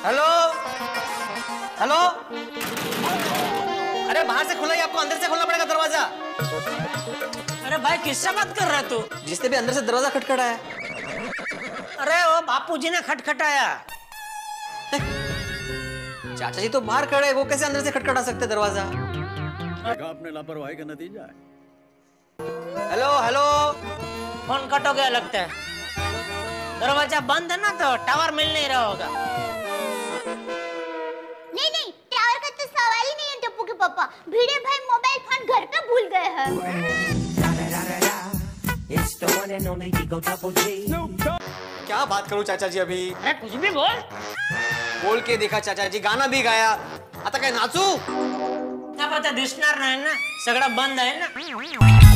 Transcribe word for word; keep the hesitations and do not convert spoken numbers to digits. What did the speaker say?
Hello hello, अरे बाहर से खुला ही आपको अंदर से खोलना पड़ेगा दरवाजा। अरे भाई किससे बात कर रहा है तू? जिसने भी अंदर से दरवाजा खटखटाया। अरे वो बापूजी ने खटखटाया। चाचा जी तो बाहर खड़े, वो कैसे अंदर से खटखटा सकते दरवाजा? देखा आपने लापरवाही का नतीजा है। हेलो हेलो, फोन कट हो गया लगता है। दरवाजा बंद है ना तो टावर मिल नहीं रहा होगा। नहीं नहीं, टावर का तो सवाल ही नहीं है टप्पू के पापा। भिड़े भाई मोबाइल फोन घर पे भूल गए हैं। क्या बात करूं चाचा जी अभी? अरे कुछ भी बोल। बोल के देखा चाचा जी, गाना भी गाया, आता काय नाचू? क्या पता दिसणार नाही ना, सगळं बंद आहे ना।